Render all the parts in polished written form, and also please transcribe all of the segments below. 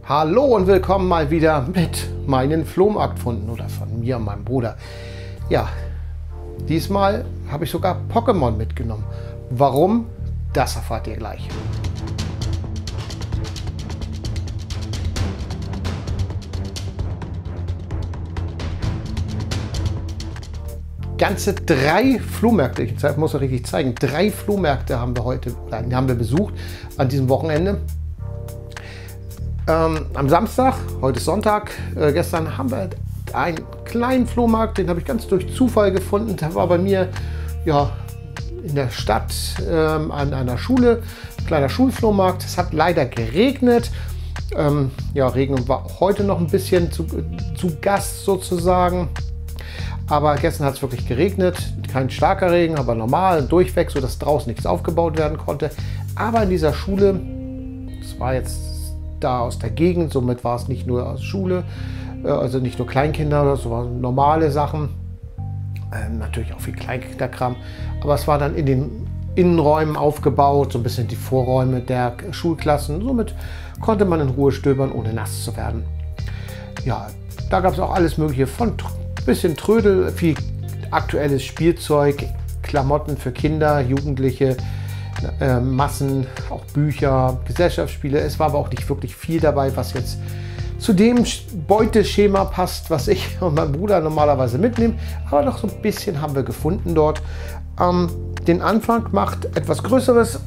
Hallo und willkommen mal wieder mit meinen Flohmarktfunden oder von mir und meinem Bruder. Ja, diesmal habe ich sogar Pokémon mitgenommen. Warum? Das erfahrt ihr gleich. Ganze 3 Flohmärkte, ich muss euch richtig zeigen, 3 Flohmärkte haben wir heute, haben wir besucht an diesem Wochenende. Am Samstag, heute ist Sonntag, gestern haben wir einen kleinen Flohmarkt, den habe ich ganz durch Zufall gefunden. Der war bei mir ja, in der Stadt an einer Schule, ein kleiner Schulflohmarkt. Es hat leider geregnet. Ja, Regen war heute noch ein bisschen zu Gast sozusagen. Aber gestern hat es wirklich geregnet. Kein starker Regen, aber normal, durchweg, sodass draußen nichts aufgebaut werden konnte. Aber in dieser Schule, das war jetzt da aus der Gegend, somit war es nicht nur aus Schule, also nicht nur Kleinkinder, das waren normale Sachen, natürlich auch viel Kleinkinderkram, aber es war dann in den Innenräumen aufgebaut, so ein bisschen die Vorräume der Schulklassen, somit konnte man in Ruhe stöbern, ohne nass zu werden. Ja, da gab es auch alles mögliche, von bisschen Trödel, viel aktuelles Spielzeug, Klamotten für Kinder, Jugendliche, Massen, auch Bücher, Gesellschaftsspiele. Es war aber auch nicht wirklich viel dabei, was jetzt zu dem Beuteschema passt, was ich und mein Bruder normalerweise mitnehmen. Aber noch so ein bisschen haben wir gefunden dort. Den Anfang macht etwas Größeres.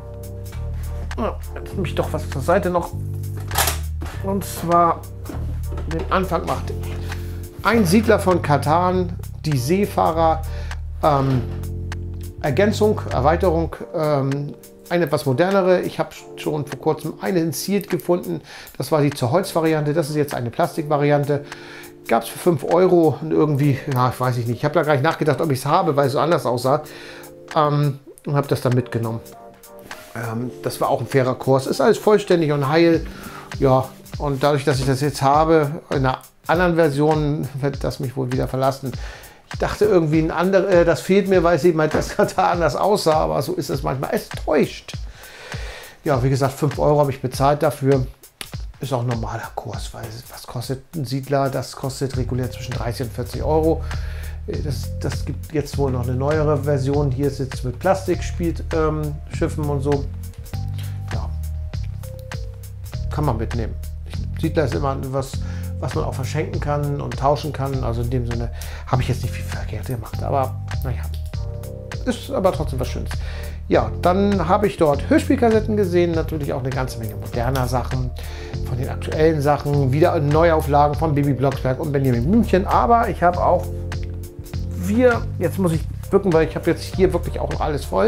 Jetzt nehme ich doch was zur Seite noch. Und zwar den Anfang macht ein Siedler von Catan, die Seefahrer. Ergänzung, Erweiterung, eine etwas modernere. Ich habe schon vor kurzem einen Sealed gefunden. Das war die zur Holz-Variante. Das ist jetzt eine Plastik-Variante. Gab es für 5 Euro und irgendwie, ja, ich weiß nicht. Ich habe da gar nicht nachgedacht, ob ich es habe, weil es so anders aussah. Und habe das dann mitgenommen. Das war auch ein fairer Kurs. Ist alles vollständig und heil. Ja, und dadurch, dass ich das jetzt habe, in einer anderen Version, wird das mich wohl wieder verlassen. Ich dachte irgendwie, ein anderer, das fehlt mir, weil es eben halt das da anders aussah, aber so ist es manchmal. Es täuscht. Ja, wie gesagt, 5 Euro habe ich bezahlt dafür. Ist auch ein normaler Kurs, weil was kostet ein Siedler? Das kostet regulär zwischen 30 und 40 Euro. Das gibt jetzt wohl noch eine neuere Version. Hier ist jetzt mit Plastik, spielt Schiffen und so. Ja, kann man mitnehmen. Siedler ist immer was man auch verschenken kann und tauschen kann. Also in dem Sinne habe ich jetzt nicht viel verkehrt gemacht. Aber naja, ist aber trotzdem was Schönes. Ja, dann habe ich dort Hörspielkassetten gesehen. Natürlich auch eine ganze Menge moderner Sachen. Von den aktuellen Sachen. Wieder Neuauflagen von Bibi Blocksberg und Benjamin Blümchen. Aber ich habe auch 4, jetzt muss ich wirken, weil ich habe jetzt hier wirklich auch noch alles voll.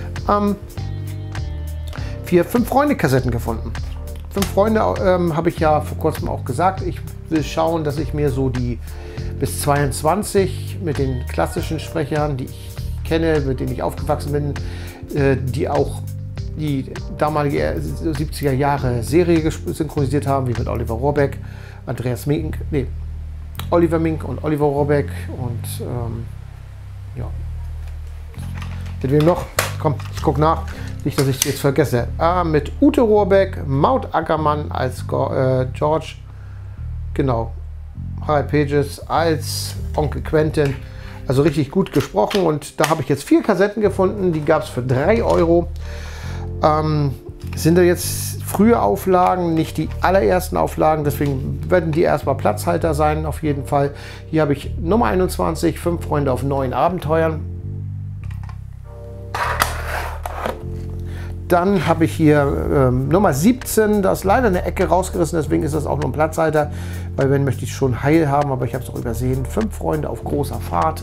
4 5-Freunde-Kassetten gefunden. 5 Freunde habe ich ja vor kurzem auch gesagt. Ich will schauen, dass ich mir so die bis 22 mit den klassischen Sprechern, die ich kenne, mit denen ich aufgewachsen bin, die auch die damalige 70er Jahre Serie synchronisiert haben, wie mit Oliver Rohrbeck, Oliver Mink und Oliver Rohrbeck und ja. Mit wem noch? Komm, ich gucke nach. Nicht, dass ich es jetzt vergesse. Mit Ute Rohrbeck, Maud Ackermann als George, genau, Harald Pages als Onkel Quentin. Also richtig gut gesprochen. Und da habe ich jetzt 4 Kassetten gefunden. Die gab es für 3 Euro. Sind da jetzt frühe Auflagen, nicht die allerersten Auflagen. Deswegen werden die erstmal Platzhalter sein, auf jeden Fall. Hier habe ich Nummer 21, 5 Freunde auf 9 Abenteuern. Dann habe ich hier Nummer 17, da ist leider eine Ecke rausgerissen, deswegen ist das auch nur ein Platzhalter, weil wenn möchte ich schon heil haben, aber ich habe es auch übersehen. 5 Freunde auf großer Fahrt.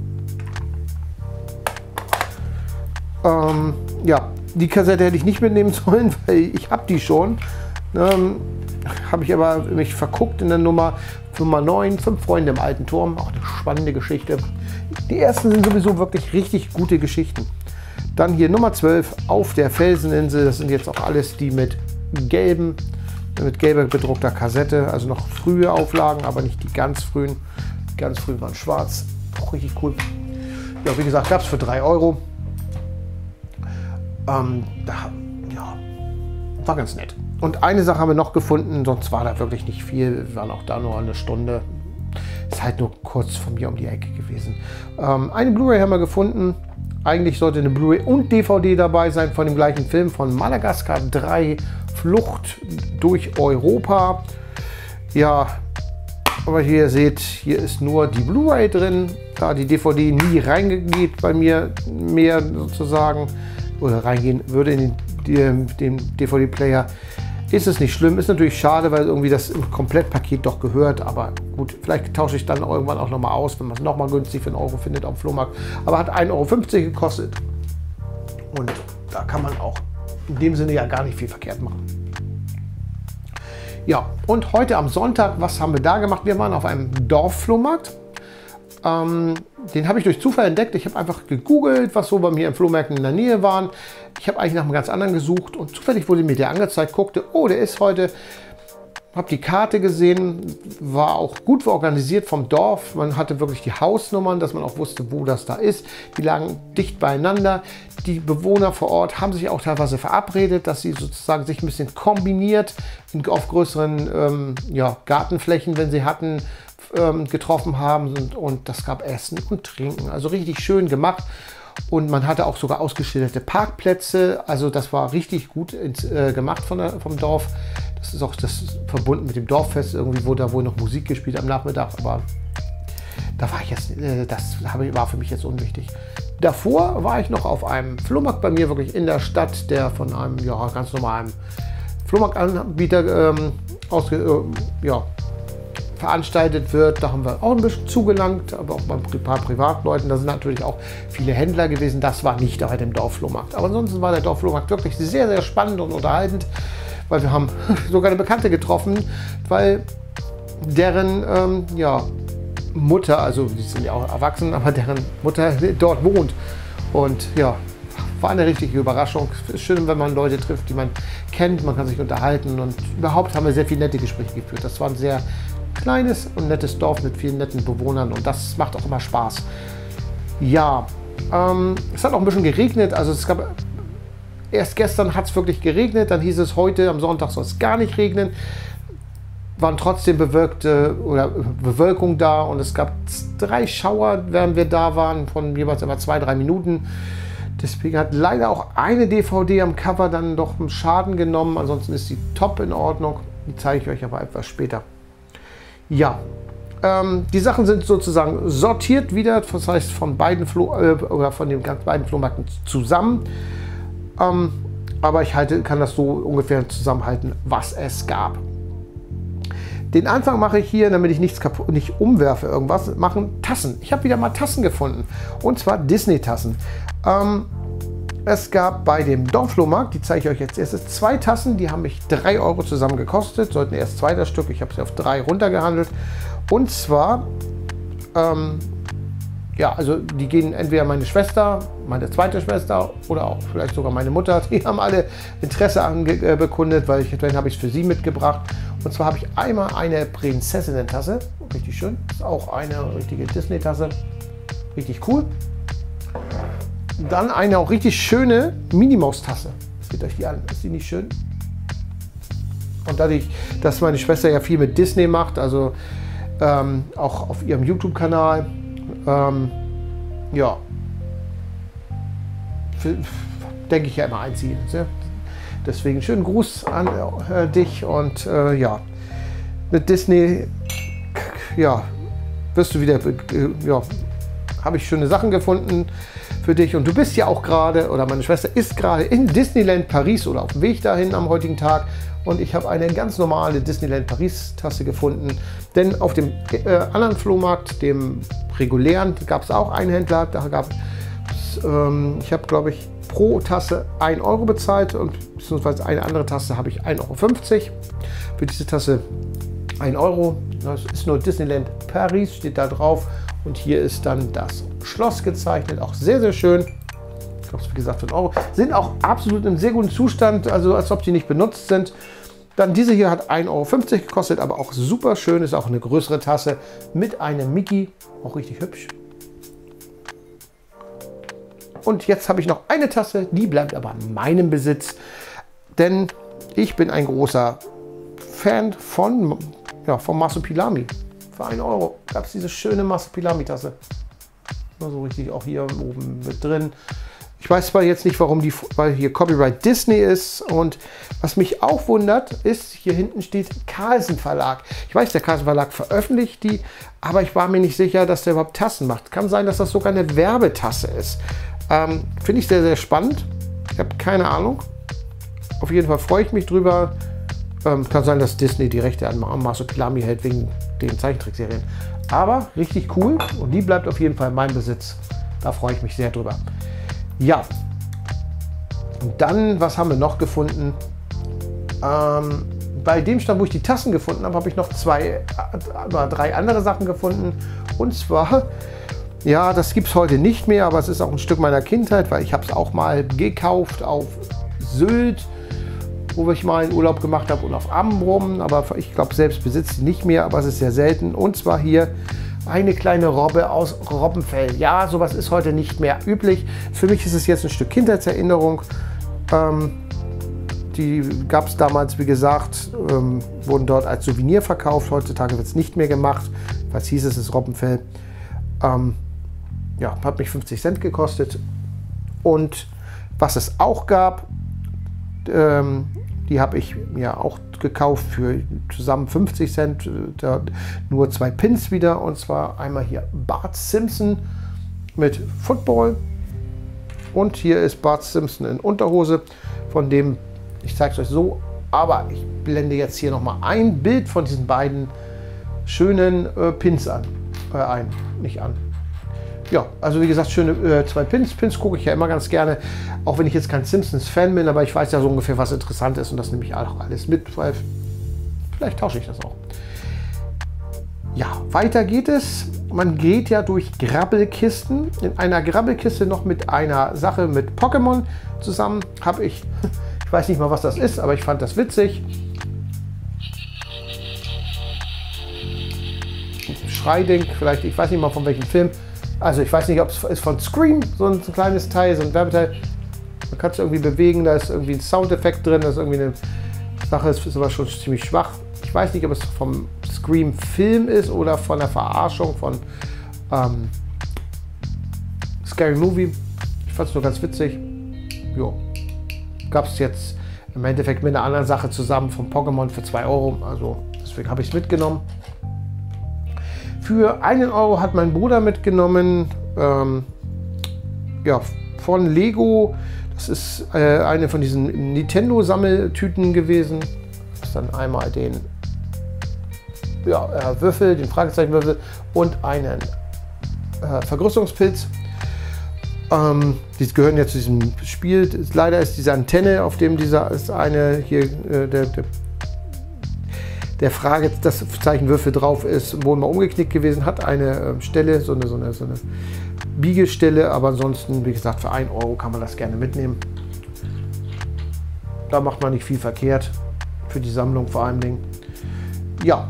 Ja, die Kassette hätte ich nicht mitnehmen sollen, weil ich habe die schon. Habe ich aber mich verguckt in der Nummer 9, 5 Freunde im alten Turm, auch eine spannende Geschichte. Die ersten sind sowieso wirklich richtig gute Geschichten. Dann hier Nummer 12 auf der Felseninsel. Das sind jetzt auch alles die mit gelber bedruckter Kassette. Also noch frühe Auflagen, aber nicht die ganz frühen. Die ganz frühen waren schwarz. Auch richtig cool. Ja, wie gesagt, gab es für 3 Euro. Ja, war ganz nett. Und eine Sache haben wir noch gefunden, sonst war da wirklich nicht viel. Wir waren auch da nur eine Stunde. Ist halt nur kurz von mir um die Ecke gewesen. Eine Blu-ray haben wir gefunden. Eigentlich sollte eine Blu-ray und DVD dabei sein von dem gleichen Film von Madagaskar 3, Flucht durch Europa. Ja, aber hier ihr seht, hier ist nur die Blu-ray drin, da die DVD nie reingeht bei mir mehr sozusagen, oder reingehen würde in den DVD-Player, ist es nicht schlimm. Ist natürlich schade, weil irgendwie das im Komplettpaket doch gehört, aber gut, vielleicht tausche ich dann irgendwann auch nochmal aus, wenn man es nochmal günstig für 1 Euro findet auf dem Flohmarkt. Aber hat 1,50 Euro gekostet und da kann man auch in dem Sinne ja gar nicht viel verkehrt machen. Ja, und heute am Sonntag, was haben wir da gemacht? Wir waren auf einem Dorfflohmarkt. Den habe ich durch Zufall entdeckt. Ich habe einfach gegoogelt, was so bei mir in Flohmärkten in der Nähe waren. Ich habe eigentlich nach einem ganz anderen gesucht und zufällig wurde mir der angezeigt, guckte, oh, der ist heute. Habe die Karte gesehen, war auch gut organisiert vom Dorf. Man hatte wirklich die Hausnummern, dass man auch wusste, wo das da ist. Die lagen dicht beieinander. Die Bewohner vor Ort haben sich auch teilweise verabredet, dass sie sozusagen sich ein bisschen kombiniert auf größeren Gartenflächen, wenn sie hatten, getroffen haben und das gab Essen und Trinken. Also richtig schön gemacht. Und man hatte auch sogar ausgeschilderte Parkplätze. Also das war richtig gut gemacht vom Dorf. Das ist auch das verbunden mit dem Dorffest. Irgendwie wurde da wohl noch Musik gespielt am Nachmittag. Aber da war ich jetzt, war für mich jetzt unwichtig. Davor war ich noch auf einem Flohmarkt bei mir, wirklich in der Stadt, der von einem ganz normalen Flohmarktanbieter veranstaltet wird. Da haben wir auch ein bisschen zugelangt, aber auch bei ein paar Privatleuten. Da sind natürlich auch viele Händler gewesen. Das war nicht bei dem Dorfflohmarkt. Aber ansonsten war der Dorfflohmarkt wirklich sehr, sehr spannend und unterhaltend, weil wir haben sogar eine Bekannte getroffen, weil deren Mutter, also die sind ja auch erwachsen, aber deren Mutter dort wohnt. Und ja, war eine richtige Überraschung. Es ist schön, wenn man Leute trifft, die man kennt, man kann sich unterhalten und überhaupt haben wir sehr viele nette Gespräche geführt. Das war ein sehr kleines und nettes Dorf mit vielen netten Bewohnern und das macht auch immer Spaß. Ja, es hat auch ein bisschen geregnet, also erst gestern hat es wirklich geregnet, dann hieß es heute am Sonntag soll es gar nicht regnen. Waren trotzdem Bewölkung da und es gab 3 Schauer, während wir da waren, von jeweils etwa 2-3 Minuten. Deswegen hat leider auch eine DVD am Cover dann doch einen Schaden genommen. Ansonsten ist sie top in Ordnung. Die zeige ich euch aber etwas später. Ja, die Sachen sind sozusagen sortiert wieder, das heißt von den beiden Flohmärkten zusammen. Aber ich kann das so ungefähr zusammenhalten, was es gab. Den Anfang mache ich hier, damit ich nicht umwerfe irgendwas, machen Tassen. Ich habe wieder mal Tassen gefunden und zwar Disney-Tassen. Es gab bei dem Dorfflohmarkt, die zeige ich euch jetzt erst, 2 Tassen, die haben mich 3 Euro zusammen gekostet, sollten erst 2 das Stück, ich habe sie auf 3 runtergehandelt. Und zwar, also die gehen entweder meine Schwester, meine zweite Schwester oder auch vielleicht sogar meine Mutter, die haben alle Interesse bekundet, weil dann habe ich es für sie mitgebracht. Und zwar habe ich einmal eine Prinzessinnen-Tasse, richtig schön, das ist auch eine richtige Disney-Tasse, richtig cool. Dann eine auch richtig schöne Minnie-Maus-Tasse. Seht euch die an, ist die nicht schön? Und dadurch, dass meine Schwester ja viel mit Disney macht, also auch auf ihrem YouTube-Kanal, denke ich ja immer an sie. Deswegen schönen Gruß an dich und mit Disney, wirst du wieder, habe ich schöne Sachen gefunden für dich und du bist ja auch gerade, oder meine Schwester ist gerade in Disneyland Paris oder auf dem Weg dahin am heutigen Tag und ich habe eine ganz normale Disneyland Paris Tasse gefunden, denn auf dem anderen Flohmarkt, dem regulären, gab es auch einen Händler, da gab es, ich habe glaube ich pro Tasse 1 Euro bezahlt und beziehungsweise eine andere Tasse habe ich 1,50 Euro. Für diese Tasse 1 Euro, das ist nur Disneyland Paris, steht da drauf. Und hier ist dann das Schloss gezeichnet, auch sehr, sehr schön. Ich glaube, wie gesagt, für 1 Euro. Sind auch absolut in sehr gutem Zustand, also als ob die nicht benutzt sind. Dann diese hier hat 1,50 Euro gekostet, aber auch super schön. Ist auch eine größere Tasse mit einem Mickey, auch richtig hübsch. Und jetzt habe ich noch eine Tasse, die bleibt aber in meinem Besitz. Denn ich bin ein großer Fan von Masopilami. Für 1 Euro gab es diese schöne Masopilami-Tasse. So richtig auch hier oben mit drin. Ich weiß zwar jetzt nicht, warum weil hier Copyright Disney ist. Und was mich auch wundert, ist, hier hinten steht Carlsen Verlag. Ich weiß, der Carlsen Verlag veröffentlicht die, aber ich war mir nicht sicher, dass der überhaupt Tassen macht. Kann sein, dass das sogar eine Werbetasse ist. Finde ich sehr, sehr spannend. Ich habe keine Ahnung. Auf jeden Fall freue ich mich drüber. Kann sein, dass Disney die Rechte an Masopilami hält wegen den Zeichentrickserien. Aber richtig cool und die bleibt auf jeden Fall in meinem Besitz. Da freue ich mich sehr drüber. Ja, und dann, was haben wir noch gefunden? Bei dem Stand, wo ich die Tassen gefunden habe, habe ich noch 3 andere Sachen gefunden. Und zwar, ja, das gibt es heute nicht mehr, aber es ist auch ein Stück meiner Kindheit, weil ich habe es auch mal gekauft auf Sylt, wo ich mal einen Urlaub gemacht habe, und auf Amrum, aber ich glaube, selbst besitze ich nicht mehr, aber es ist sehr selten. Und zwar hier eine kleine Robbe aus Robbenfell. Ja, sowas ist heute nicht mehr üblich. Für mich ist es jetzt ein Stück Kindheitserinnerung. Die gab es damals, wie gesagt, wurden dort als Souvenir verkauft. Heutzutage wird es nicht mehr gemacht. Was hieß es, ist Robbenfell. Ja, hat mich 50 Cent gekostet. Und was es auch gab, die habe ich mir auch gekauft für zusammen 50 Cent. Nur 2 Pins wieder. Und zwar einmal hier Bart Simpson mit Football. Und hier ist Bart Simpson in Unterhose. Von dem, ich zeige es euch so, aber ich blende jetzt hier nochmal ein Bild von diesen beiden schönen Pins ein. Nicht an. Ja, also wie gesagt, schöne 2 Pins. Pins gucke ich ja immer ganz gerne, auch wenn ich jetzt kein Simpsons-Fan bin, aber ich weiß ja so ungefähr, was interessant ist, und das nehme ich auch alles mit, weil vielleicht tausche ich das auch. Ja, weiter geht es. Man geht ja durch Grabbelkisten. In einer Grabbelkiste noch mit einer Sache mit Pokémon zusammen habe ich weiß nicht mal, was das ist, aber ich fand das witzig. Schreiding, vielleicht, ich weiß nicht mal von welchem Film. Also ich weiß nicht, ob es ist von Scream, so ein kleines Teil, so ein Werbeteil. Man kann es irgendwie bewegen, da ist irgendwie ein Soundeffekt drin, das ist irgendwie eine Sache, ist aber schon ziemlich schwach. Ich weiß nicht, ob es vom Scream-Film ist oder von der Verarschung von Scary Movie. Ich fand es nur ganz witzig. Jo. Gab es jetzt im Endeffekt mit einer anderen Sache zusammen von Pokémon für 2 Euro. Also deswegen habe ich es mitgenommen. Für 1 Euro hat mein Bruder mitgenommen, ja, von Lego. Das ist eine von diesen Nintendo-Sammeltüten gewesen. Das ist dann einmal den Würfel, den Fragezeichenwürfel und einen Vergrößerungspilz. Die gehören ja zu diesem Spiel. Leider ist diese Antenne, auf dem dieser ist eine hier der Frage, das Zeichenwürfel drauf ist, wohl mal umgeknickt gewesen, hat eine Stelle, so eine Biegestelle, aber ansonsten, wie gesagt, für 1 Euro kann man das gerne mitnehmen. Da macht man nicht viel verkehrt, für die Sammlung vor allem Dingen. Ja,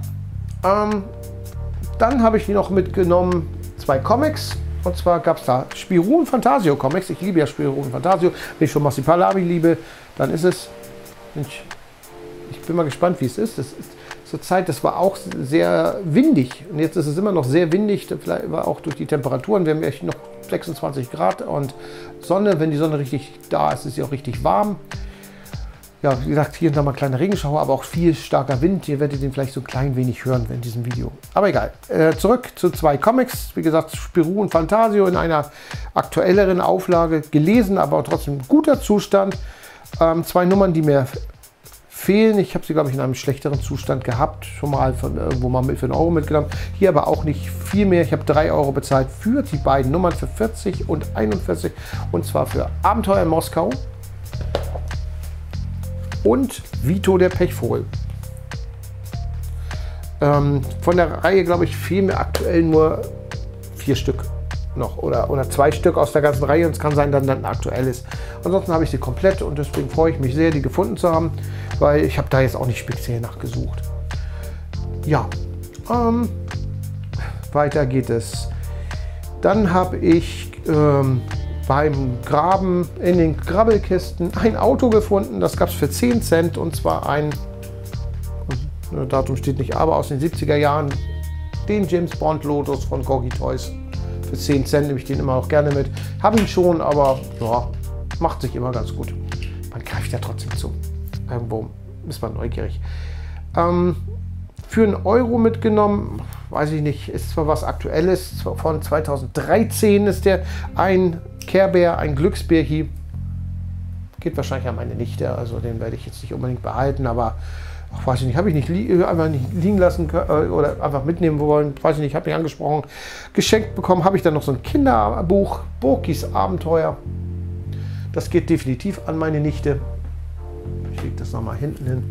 dann habe ich noch mitgenommen 2 Comics. Und zwar gab es da Spirou und Fantasio Comics. Ich liebe ja Spirou und Fantasio. Wenn ich schon Masopilami liebe, dann ist es. Ich bin mal gespannt, wie es ist. Das ist zur Zeit, das war auch sehr windig. Und jetzt ist es immer noch sehr windig. Vielleicht war auch durch die Temperaturen. Wir haben echt noch 26 Grad und Sonne. Wenn die Sonne richtig da ist, ist sie auch richtig warm. Ja, wie gesagt, hier und da mal kleine Regenschauer, aber auch viel starker Wind. Ihr werdet den vielleicht so ein klein wenig hören in diesem Video. Aber egal. Zurück zu 2 Comics. Wie gesagt, Spirou und Fantasio in einer aktuelleren Auflage. Gelesen, aber trotzdem guter Zustand. 2 Nummern, die mir fehlen. Ich habe sie, glaube ich, in einem schlechteren Zustand gehabt. Schon mal von irgendwo mal für 1 Euro mitgenommen. Hier aber auch nicht viel mehr. Ich habe 3 Euro bezahlt für die beiden Nummern, für 40 und 41. Und zwar für Abenteuer in Moskau und Vito der Pechvogel. Von der Reihe, glaube ich, fehlen mir aktuell nur 4 Stück noch oder 2 Stück aus der ganzen Reihe, und es kann sein, dass dann aktuell ist. Ansonsten habe ich sie komplett, und deswegen freue ich mich sehr, die gefunden zu haben, weil ich habe da jetzt auch nicht speziell nachgesucht. Ja, weiter geht es. Dann habe ich beim Graben in den Grabbelkisten ein Auto gefunden. Das gab es für 10 Cent und zwar ein, Datum steht nicht, aber aus den 70er Jahren, den James Bond Lotus von Gorky Toys. Für 10 Cent nehme ich den immer noch gerne mit. Habe ihn schon, aber ja, macht sich immer ganz gut. Man greift ja trotzdem zu. Irgendwo ist man neugierig. Für einen Euro mitgenommen, weiß ich nicht, ist zwar was Aktuelles, von 2013 ist der, ein Care Bear, ein Glücksbärchen. Geht wahrscheinlich an meine Nichte, also den werde ich jetzt nicht unbedingt behalten, aber ach, weiß ich nicht, habe ich einfach nicht liegen lassen oder einfach mitnehmen wollen, weiß ich nicht, habe mich angesprochen. Geschenkt bekommen habe ich dann noch so ein Kinderbuch, Burkis Abenteuer. Das geht definitiv an meine Nichte. Ich lege das nochmal hinten hin.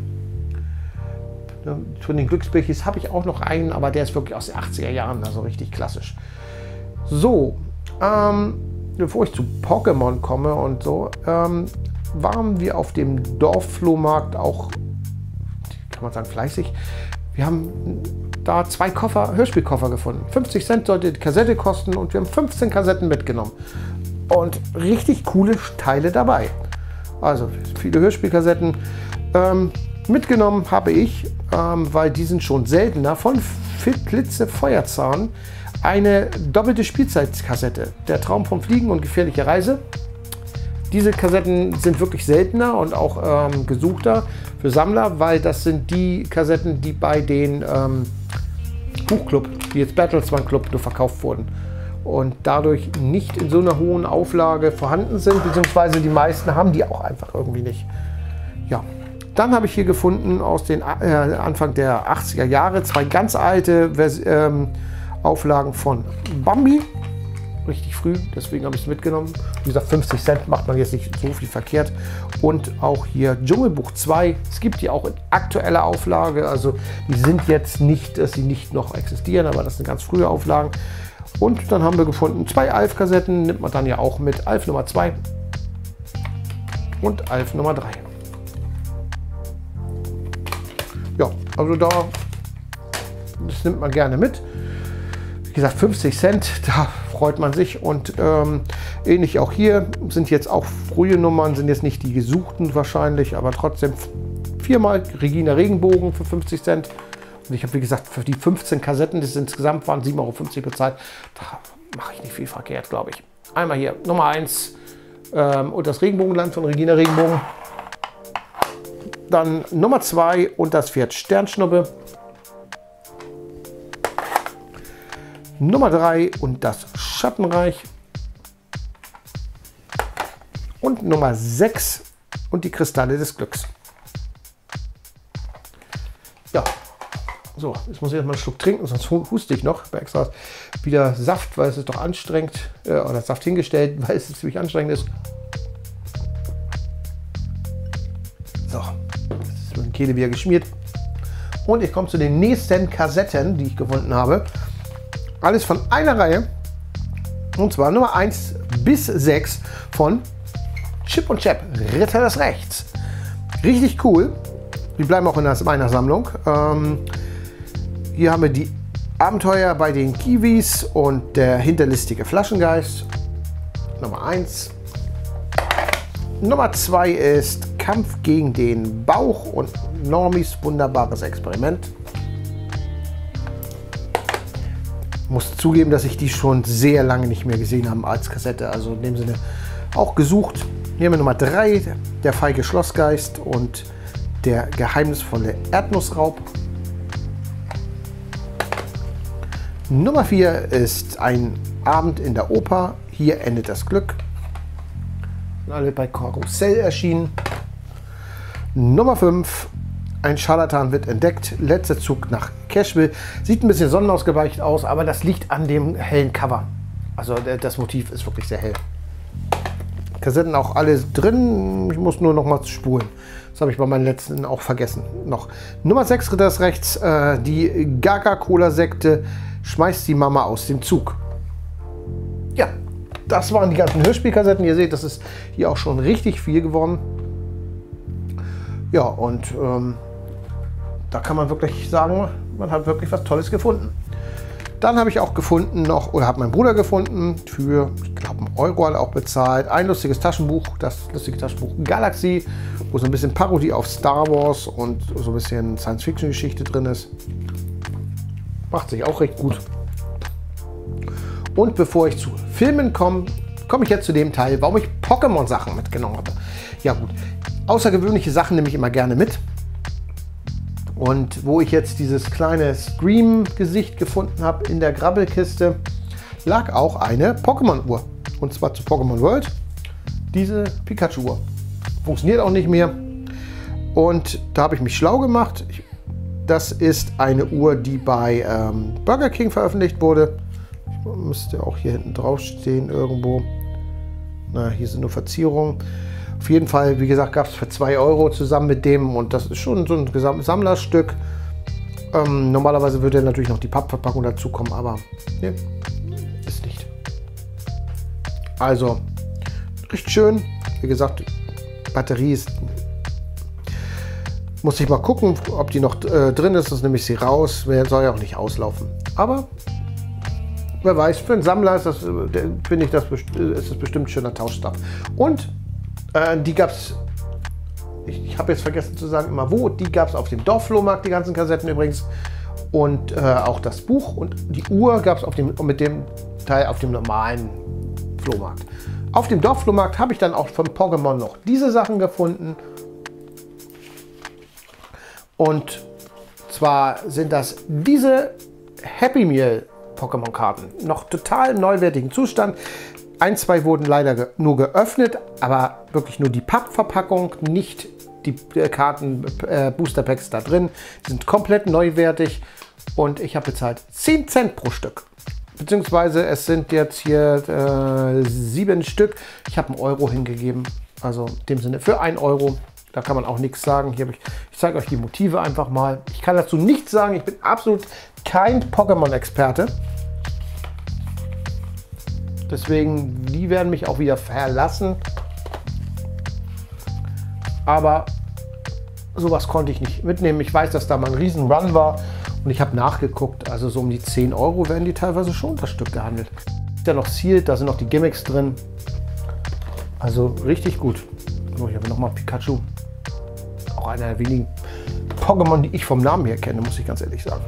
Von den Glücksbärchis habe ich auch noch einen, aber der ist wirklich aus den 80er Jahren, also richtig klassisch. So, bevor ich zu Pokémon komme und so, waren wir auf dem Dorfflohmarkt auch, kann man sagen, fleißig. Wir haben da 2 Hörspielkoffer gefunden. 50 Cent sollte die Kassette kosten und wir haben 15 Kassetten mitgenommen. Und richtig coole Teile dabei. Also viele Hörspielkassetten. Mitgenommen habe ich, weil die sind schon seltener, von Klitze Feuerzahn eine doppelte Spielzeitkassette. Der Traum vom Fliegen und gefährliche Reise. Diese Kassetten sind wirklich seltener und auch gesuchter für Sammler, weil das sind die Kassetten, die bei den Buchclub, wie jetzt Battlesman Club, nur verkauft wurden. Und dadurch nicht in so einer hohen Auflage vorhanden sind, beziehungsweise die meisten haben die auch einfach irgendwie nicht. Ja. Dann habe ich hier gefunden aus den Anfang der 80er Jahre 2 ganz alte Auflagen von Bambi. Richtig früh, deswegen habe ich es mitgenommen. Wie gesagt, 50 Cent macht man jetzt nicht so viel verkehrt. Und auch hier Dschungelbuch 2. Es gibt die auch in aktueller Auflage. Also die sind jetzt nicht, dass sie nicht noch existieren, aber das sind ganz frühe Auflagen. Und dann haben wir gefunden 2 Alf-Kassetten, nimmt man dann ja auch mit. Alf Nummer 2 und Alf Nummer 3. Ja, also das nimmt man gerne mit. Wie gesagt, 50 Cent, da freut man sich. Und ähnlich auch hier, sind jetzt auch frühe Nummern, sind jetzt nicht die gesuchten wahrscheinlich, aber trotzdem 4-mal Regina Regenbogen für 50 Cent. Und ich habe, wie gesagt, für die 15 Kassetten, das insgesamt waren 7,50 € bezahlt, da mache ich nicht viel verkehrt, glaube ich. Einmal hier Nummer 1 und das Regenbogenland von Regina Regenbogen. Dann Nummer 2 und das Pferd Sternschnuppe. Nummer 3 und das Schattenreich. Und Nummer 6 und die Kristalle des Glücks. Ja, so, jetzt muss ich erstmal einen Schluck trinken, sonst huste ich noch. Bei extra wieder Saft, weil es ist doch anstrengend, oder Saft hingestellt, weil es ziemlich anstrengend ist. So, jetzt ist meine Kehle wieder geschmiert. Und ich komme zu den nächsten Kassetten, die ich gefunden habe. Alles von einer Reihe. Und zwar Nummer 1 bis 6 von Chip und Chap, Ritter des Rechts. Richtig cool. Die bleiben auch in meiner Sammlung. Hier haben wir die Abenteuer bei den Kiwis und der hinterlistige Flaschengeist. Nummer 1. Nummer 2 ist Kampf gegen den Bauch und Normis wunderbares Experiment. Muss zugeben, dass ich die schon sehr lange nicht mehr gesehen habe als Kassette. Also in dem Sinne auch gesucht. Hier haben wir Nummer 3, der feige Schlossgeist und der geheimnisvolle Erdnussraub. Nummer 4 ist ein Abend in der Oper. Hier endet das Glück. Alle bei Karussell erschienen. Nummer 5, ein Scharlatan wird entdeckt. Letzter Zug nach Cashville. Sieht ein bisschen sonnenausgeweicht aus, aber das liegt an dem hellen Cover. Also das Motiv ist wirklich sehr hell. Kassetten auch alle drin. Ich muss nur noch mal spulen. Das habe ich bei meinen letzten auch vergessen. Noch. Nummer 6, Ritter des Rechts. Die Gaga-Cola-Sekte schmeißt die Mama aus dem Zug. Ja, das waren die ganzen Hörspielkassetten. Ihr seht, das ist hier auch schon richtig viel geworden. Ja, und da kann man wirklich sagen, man hat wirklich was Tolles gefunden. Dann habe ich auch gefunden noch, oder habe mein Bruder gefunden, für, ich glaube, €1 hat er auch bezahlt, ein lustiges Taschenbuch, das lustige Taschenbuch Galaxy, wo so ein bisschen Parodie auf Star Wars und so ein bisschen Science-Fiction-Geschichte drin ist. Macht sich auch recht gut. Und bevor ich zu Filmen komme, komme ich jetzt zu dem Teil, warum ich Pokémon-Sachen mitgenommen habe. Ja gut, außergewöhnliche Sachen nehme ich immer gerne mit. Und wo ich jetzt dieses kleine Scream-Gesicht gefunden habe in der Grabbelkiste, lag auch eine Pokémon-Uhr. Und zwar zu Pokémon World. Diese Pikachu-Uhr. Funktioniert auch nicht mehr. Und da habe ich mich schlau gemacht. Das ist eine Uhr, die bei Burger King veröffentlicht wurde. Müsste auch hier hinten drauf stehen irgendwo. Na, hier sind nur Verzierungen. Auf jeden Fall, wie gesagt, gab es für 2 € zusammen mit dem, und das ist schon so ein Sammlerstück. Normalerweise würde natürlich noch die Pappverpackung dazu kommen, aber ne, ist nicht. Also, riecht schön. Wie gesagt, Batterie ist. Muss ich mal gucken, ob die noch drin ist, sonst nehme ich sie raus. Soll ja auch nicht auslaufen. Aber wer weiß, für einen Sammler ist das, finde ich, das ist bestimmt ein schöner Tauschstab. Und die gab es, ich habe jetzt vergessen zu sagen immer wo, die gab es auf dem Dorfflohmarkt, die ganzen Kassetten übrigens. Und auch das Buch und die Uhr gab es mit dem Teil auf dem normalen Flohmarkt. Auf dem Dorfflohmarkt habe ich dann auch von Pokémon noch diese Sachen gefunden. Und zwar sind das diese Happy Meal Pokémon-Karten. Noch total im neuwertigen Zustand. Ein, zwei wurden leider nur geöffnet, aber wirklich nur die Pappverpackung, nicht die Karten, Booster Packs da drin. Die sind komplett neuwertig und ich habe bezahlt 10 Cent pro Stück. Beziehungsweise es sind jetzt hier 7 Stück. Ich habe einen € hingegeben, also in dem Sinne für 1 €. Da kann man auch nichts sagen. Hier ich zeige euch die Motive einfach mal. Ich kann dazu nichts sagen. Ich bin absolut kein Pokémon-Experte. Deswegen, die werden mich auch wieder verlassen. Aber sowas konnte ich nicht mitnehmen. Ich weiß, dass da mal ein riesen Run war. Und ich habe nachgeguckt. Also so um die 10 € werden die teilweise schon das Stück gehandelt. Ist ja noch sealed, da sind noch die Gimmicks drin. Also richtig gut. Oh, ich habe nochmal Pikachu. Auch einer der wenigen Pokémon, die ich vom Namen her kenne, muss ich ganz ehrlich sagen.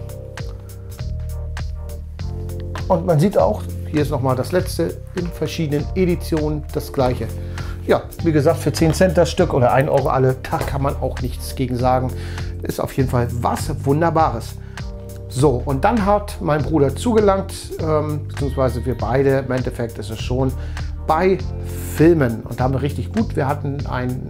Und man sieht auch, hier ist nochmal das letzte in verschiedenen Editionen das gleiche. Ja, wie gesagt, für 10 Cent das Stück oder 1 € alle, da kann man auch nichts gegen sagen. Ist auf jeden Fall was Wunderbares. So, und dann hat mein Bruder zugelangt, beziehungsweise wir beide, im Endeffekt ist es schon, bei Filmen. Und da haben wir richtig gut. Wir hatten einen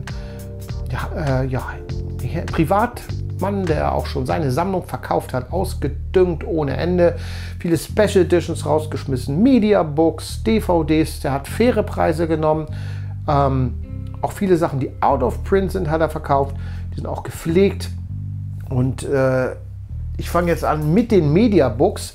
Privatmann, der auch schon seine Sammlung verkauft hat, ausgedüngt ohne Ende. Viele Special Editions rausgeschmissen, Mediabooks, DVDs. Der hat faire Preise genommen. Auch viele Sachen, die out of print sind, hat er verkauft. Die sind auch gepflegt. Und ich fange jetzt an mit den Mediabooks.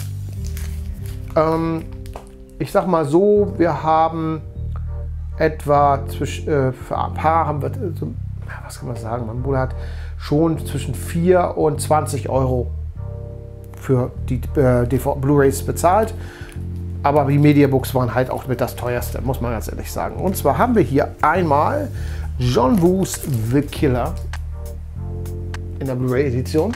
Ich sag mal so, wir haben etwa für ein paar haben wir, was kann man sagen, mein Bruder hat schon zwischen 4 und 20 € für die Blu-rays bezahlt. Aber die Mediabooks waren halt auch mit das teuerste, muss man ganz ehrlich sagen. Und zwar haben wir hier einmal John Woo's The Killer in der Blu-ray-Edition.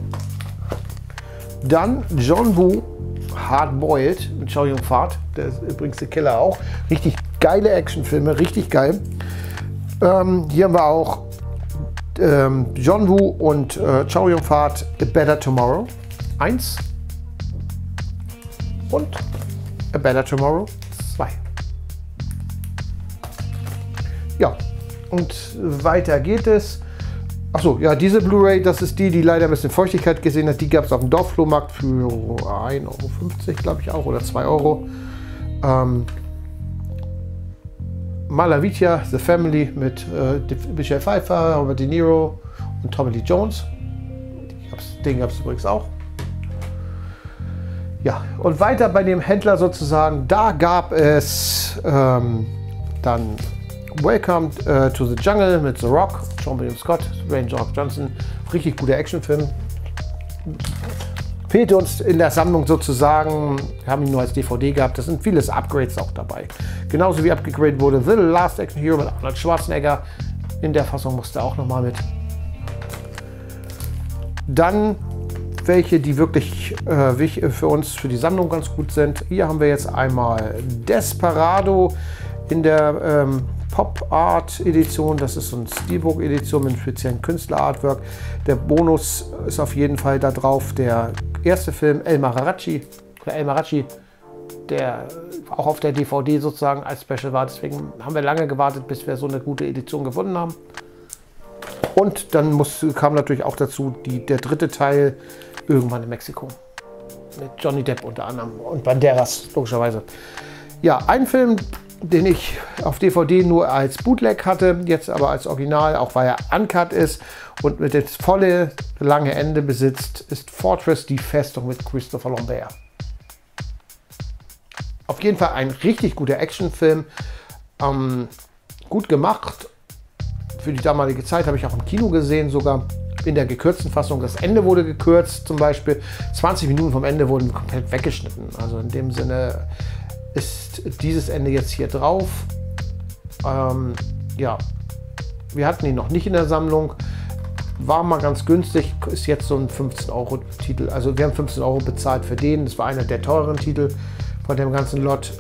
Dann John Woo Hard Boiled mit Chow Yun-Fat, der ist übrigens The Killer auch. Richtig geile Actionfilme, richtig geil. Hier haben wir auch John Woo und Chow Yun-Fat A Better Tomorrow 1 und A Better Tomorrow 2. Ja, und weiter geht es. Achso, ja, diese Blu-ray, das ist die leider ein bisschen Feuchtigkeit gesehen hat. Die gab es auf dem Dorfflohmarkt für 1,50 € glaube ich auch, oder 2 €. Malavita, The Family mit Michelle Pfeiffer, Robert De Niro und Tommy Lee Jones. Den gab es übrigens auch. Ja, und weiter bei dem Händler sozusagen, da gab es dann Welcome to the Jungle mit The Rock, Sean William Scott, Dwayne Johnson. Richtig guter Actionfilm. fehlte uns in der Sammlung sozusagen. Wir haben ihn nur als DVD gehabt. Da sind vieles Upgrades auch dabei. Genauso wie abgegradet wurde The Last Action Hero mit Arnold Schwarzenegger. In der Fassung musste auch nochmal mit. Dann welche, die wirklich für uns, für die Sammlung ganz gut sind. Hier haben wir jetzt einmal Desperado in der Pop-Art-Edition. Das ist so eine Steelbook-Edition mit einem speziellen Künstler-Artwork. Der Bonus ist auf jeden Fall da drauf der erste Film El Mariachi, der auch auf der DVD sozusagen als Special war. Deswegen haben wir lange gewartet, bis wir so eine gute Edition gefunden haben. Und dann kam natürlich auch dazu der dritte Teil irgendwann in Mexiko. Mit Johnny Depp unter anderem und Banderas, logischerweise. Ja, ein Film, den ich auf DVD nur als Bootleg hatte, jetzt aber als Original, auch weil er uncut ist und mit dem volle lange Ende besitzt, ist Fortress, die Festung mit Christopher Lambert. Auf jeden Fall ein richtig guter Actionfilm, gut gemacht. Für die damalige Zeit habe ich auch im Kino gesehen, sogar in der gekürzten Fassung. Das Ende wurde gekürzt, zum Beispiel 20 Minuten vom Ende wurden komplett weggeschnitten. Also in dem Sinne ist dieses Ende jetzt hier drauf. Ja, wir hatten ihn noch nicht in der Sammlung. War mal ganz günstig, ist jetzt so ein 15-Euro-Titel. Also wir haben 15 Euro bezahlt für den. Das war einer der teuren Titel von dem ganzen Lot.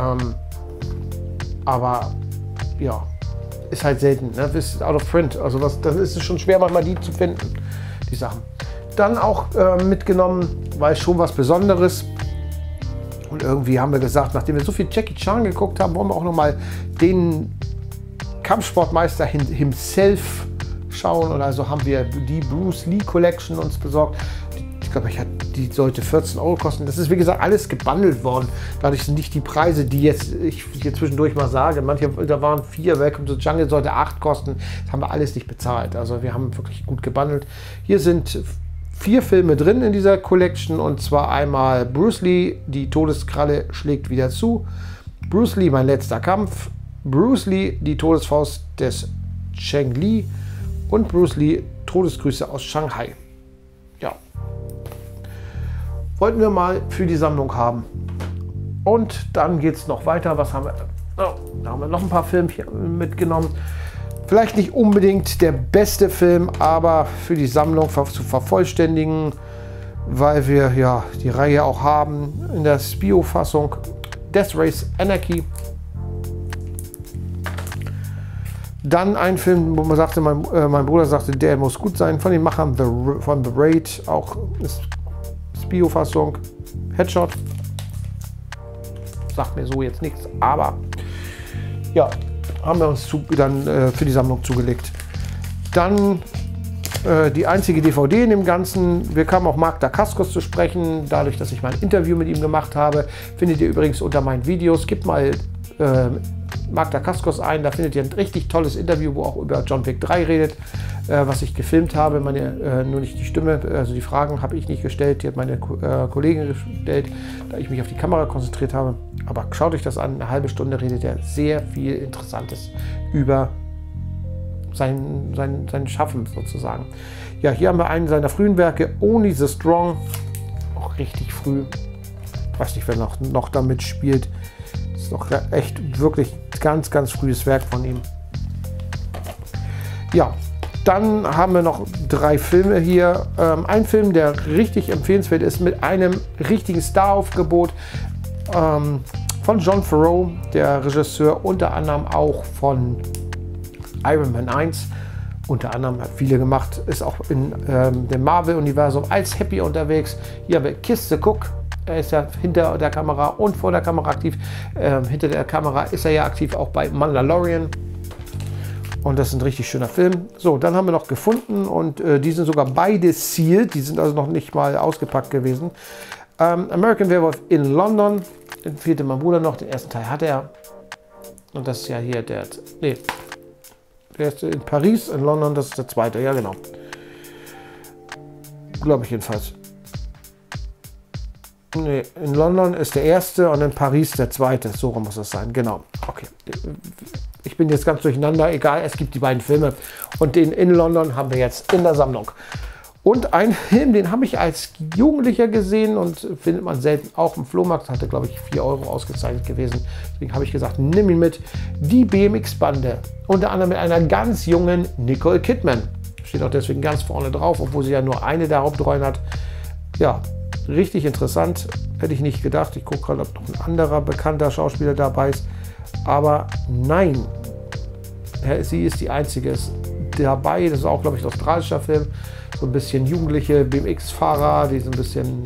Aber ja, ist halt selten. Ne? Ist out of print. Also das ist schon schwer, manchmal die zu finden, die Sachen. Dann auch mitgenommen, weil schon was Besonderes. Und irgendwie haben wir gesagt, nachdem wir so viel Jackie Chan geguckt haben, wollen wir auch noch mal den Kampfsportmeister himself schauen. Und also haben wir die Bruce Lee Collection uns besorgt. Ich glaube, die sollte 14 Euro kosten. Das ist, wie gesagt, alles gebundelt worden. Dadurch sind nicht die Preise, die ich hier zwischendurch mal sage. Manche, da waren 4, Welcome to the Jungle sollte 8 kosten. Das haben wir alles nicht bezahlt. Also wir haben wirklich gut gebundelt. Hier sind 4 Filme drin in dieser Collection. Und zwar einmal Bruce Lee, die Todeskralle schlägt wieder zu. Bruce Lee, mein letzter Kampf. Bruce Lee, die Todesfaust des Cheng Li. Und Bruce Lee, Todesgrüße aus Shanghai. Ja. Wollten wir mal für die Sammlung haben. Und dann geht es noch weiter. Was haben wir? Oh, da haben wir noch ein paar Filme mitgenommen. Vielleicht nicht unbedingt der beste Film, aber für die Sammlung zu vervollständigen, weil wir ja die Reihe auch haben in der Spio-Fassung. Death Race Anarchy. Dann ein Film, wo man sagte, mein Bruder sagte, der muss gut sein, von den Machern von The Raid, auch ist Spio-Fassung. Headshot. Sagt mir so jetzt nichts, aber ja, haben wir uns dann für die Sammlung zugelegt. Dann die einzige DVD in dem Ganzen. Wir kamen auch Mark Dacascos zu sprechen, dadurch, dass ich mal ein Interview mit ihm gemacht habe. Findet ihr übrigens unter meinen Videos. Gebt mal Mark Dacascos ein, da findet ihr ein richtig tolles Interview, wo auch über John Wick 3 redet, was ich gefilmt habe. Nur nicht die Stimme, also die Fragen habe ich nicht gestellt, die hat meine Kollegin gestellt, da ich mich auf die Kamera konzentriert habe. Aber schaut euch das an, eine halbe Stunde redet er sehr viel Interessantes über sein Schaffen sozusagen. Ja, hier haben wir einen seiner frühen Werke, Only the Strong, auch richtig früh. Ich weiß nicht, wer noch damit spielt. Das ist noch echt wirklich ganz, ganz frühes Werk von ihm. Ja, dann haben wir noch 3 Filme hier. Ein Film, der richtig empfehlenswert ist, mit einem richtigen Staraufgebot von Jon Favreau, der Regisseur, unter anderem auch von Iron Man 1. Unter anderem hat viele gemacht, ist auch in dem Marvel-Universum als Happy unterwegs. Hier haben wir Kiss the Cook. Er ist ja hinter der Kamera und vor der Kamera aktiv. Hinter der Kamera ist er ja aktiv auch bei Mandalorian. Und das ist ein richtig schöner Film. So, dann haben wir noch gefunden und die sind sogar beide sealed. Die sind also noch nicht mal ausgepackt gewesen. American Werewolf in London. Den fehlte mein Bruder noch. Den ersten Teil hat er. Und das ist ja hier der... Nee. Der ist in Paris, in London. Das ist der zweite. Ja, genau. Glaube ich jedenfalls. Nee, in London ist der erste und in Paris der zweite. So muss es sein. Genau. Okay. Ich bin jetzt ganz durcheinander. Egal, es gibt die beiden Filme. Und den in London haben wir jetzt in der Sammlung. Und ein Film, den habe ich als Jugendlicher gesehen und findet man selten auch im Flohmarkt. Hatte, glaube ich, 4 Euro ausgezeichnet gewesen. Deswegen habe ich gesagt, nimm ihn mit. Die BMX-Bande. Unter anderem mit einer ganz jungen Nicole Kidman. Steht auch deswegen ganz vorne drauf, obwohl sie ja nur eine der Hauptrollen hat. Ja, richtig interessant. Hätte ich nicht gedacht. Ich gucke gerade, ob noch ein anderer bekannter Schauspieler dabei ist. Aber nein, sie ist die einzige dabei. Das ist auch, glaube ich, ein australischer Film. So ein bisschen jugendliche BMX-Fahrer, die so ein bisschen,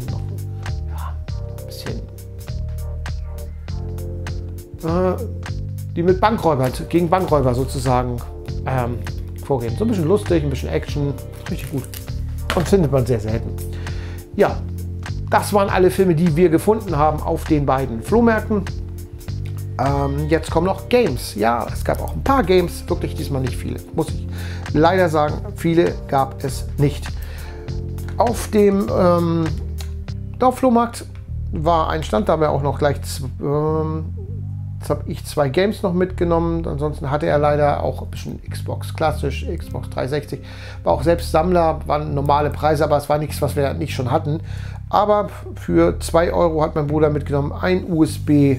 die mit Bankräubern, gegen Bankräuber sozusagen vorgehen. So ein bisschen lustig, ein bisschen Action, richtig gut. Und findet man sehr selten. Ja, das waren alle Filme, die wir gefunden haben auf den beiden Flohmärkten. Jetzt kommen noch Games. Ja, es gab auch ein paar Games, wirklich diesmal nicht viele. Muss ich leider sagen, viele gab es nicht. Auf dem Dorfflohmarkt war ein Stand, da haben wir auch noch gleich, jetzt habe ich 2 Games noch mitgenommen. Ansonsten hatte er leider auch ein bisschen Xbox klassisch, Xbox 360. War auch selbst Sammler, waren normale Preise, aber es war nichts, was wir nicht schon hatten. Aber für 2 Euro hat mein Bruder mitgenommen ein USB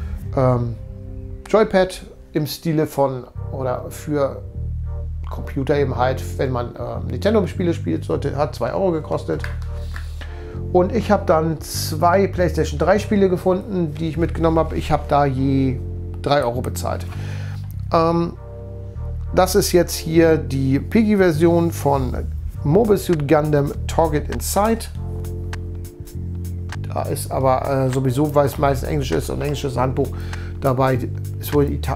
Joypad im Stile von oder für Computer eben halt, wenn man Nintendo-Spiele spielt, hat 2 Euro gekostet. Und ich habe dann 2 PlayStation 3 Spiele gefunden, die ich mitgenommen habe. Ich habe da je 3 Euro bezahlt. Das ist jetzt hier die Piggy-Version von Mobile Suit Gundam Target Inside. Da ist aber sowieso, weil es meistens Englisch ist und ein englisches Handbuch dabei, ist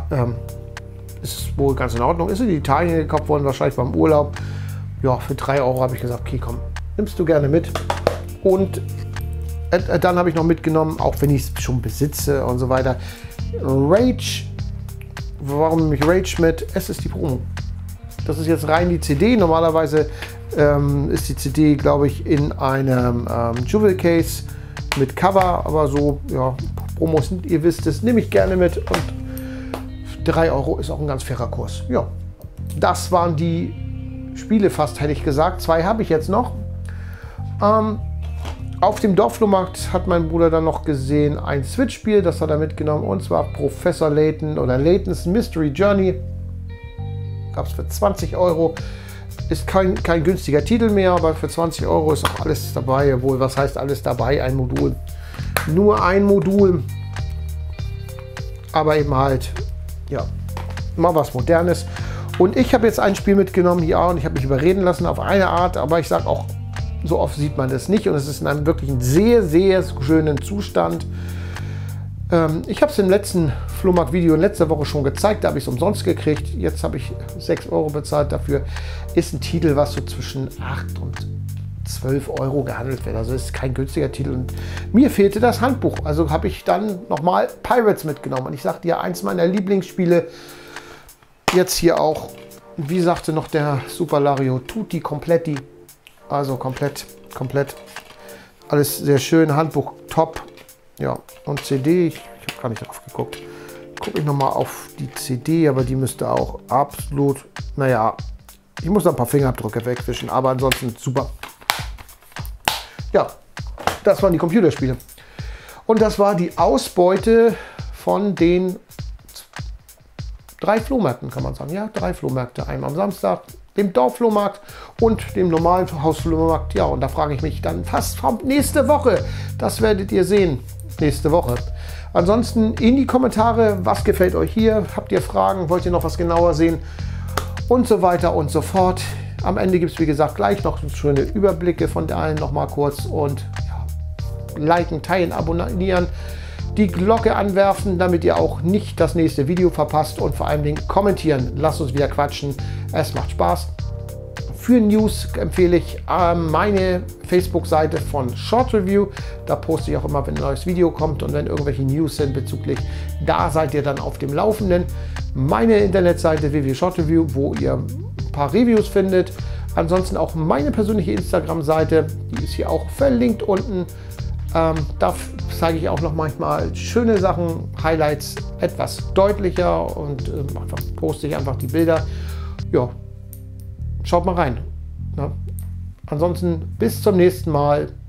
wohl ganz in Ordnung. Ist in Italien gekauft worden, wahrscheinlich beim Urlaub. Ja, für 3 Euro habe ich gesagt, okay, komm, nimmst du gerne mit. Und dann habe ich noch mitgenommen, auch wenn ich es schon besitze und so weiter, Rage. Warum nehme ich Rage mit? Es ist die Promo. Das ist jetzt rein die CD. Normalerweise ist die CD, glaube ich, in einem Jewel Case mit Cover, aber so, ja, Promos, ihr wisst es, nehme ich gerne mit und 3 Euro ist auch ein ganz fairer Kurs. Ja, das waren die Spiele fast, hätte ich gesagt. 2 habe ich jetzt noch. Auf dem Dorfflohmarkt hat mein Bruder dann noch gesehen ein Switch-Spiel, das hat er mitgenommen, und zwar Professor Layton oder Layton's Mystery Journey. Gab es für 20 Euro. Ist kein günstiger Titel mehr, aber für 20 Euro ist auch alles dabei. Obwohl, was heißt alles dabei? Ein Modul. Nur ein Modul. Aber eben halt, ja, mal was Modernes. Und ich habe jetzt ein Spiel mitgenommen, ja, und ich habe mich überreden lassen auf eine Art, aber ich sage auch, so oft sieht man das nicht und es ist in einem wirklich sehr, sehr schönen Zustand. Ich habe es im letzten Flohmarkt-Video in letzter Woche schon gezeigt, da habe ich es umsonst gekriegt. Jetzt habe ich 6 Euro bezahlt dafür. Ist ein Titel, was so zwischen 8 und 12 Euro gehandelt wird. Also ist kein günstiger Titel. Und mir fehlte das Handbuch. Also habe ich dann nochmal Pirates mitgenommen. Und ich sagte ja, eins meiner Lieblingsspiele, jetzt hier auch, wie sagte noch der Super Lario, Tutti Completi. Also komplett. Alles sehr schön. Handbuch top. Ja, und CD, ich habe gar nicht drauf geguckt. Gucke ich nochmal auf die CD, aber die müsste auch absolut, naja, ich muss da ein paar Fingerabdrücke wegwischen, aber ansonsten super. Ja, das waren die Computerspiele. Und das war die Ausbeute von den 3 Flohmärkten, kann man sagen. Ja, 3 Flohmärkte. Einmal am Samstag, dem Dorfflohmarkt und dem normalen Hausflohmarkt. Ja, und da frage ich mich dann, was kommt nächste Woche? Das werdet ihr sehen nächste Woche. Ansonsten in die Kommentare, was gefällt euch hier? Habt ihr Fragen? Wollt ihr noch was genauer sehen? Und so weiter und so fort. Am Ende gibt es, wie gesagt, gleich noch schöne Überblicke von allen noch mal kurz. Und ja, liken, teilen, abonnieren, die Glocke anwerfen, damit ihr auch nicht das nächste Video verpasst. Und vor allen Dingen kommentieren. Lasst uns wieder quatschen. Es macht Spaß. Für News empfehle ich meine Facebook-Seite von Short Review. Da poste ich auch immer, wenn ein neues Video kommt und wenn irgendwelche News sind bezüglich. Da seid ihr dann auf dem Laufenden. Meine Internetseite www.shortreview, wo ihr ein paar Reviews findet. Ansonsten auch meine persönliche Instagram-Seite. Die ist hier auch verlinkt unten. Da zeige ich auch noch manchmal schöne Sachen, Highlights etwas deutlicher und poste ich einfach die Bilder. Ja. Schaut mal rein. Ja. Ansonsten bis zum nächsten Mal.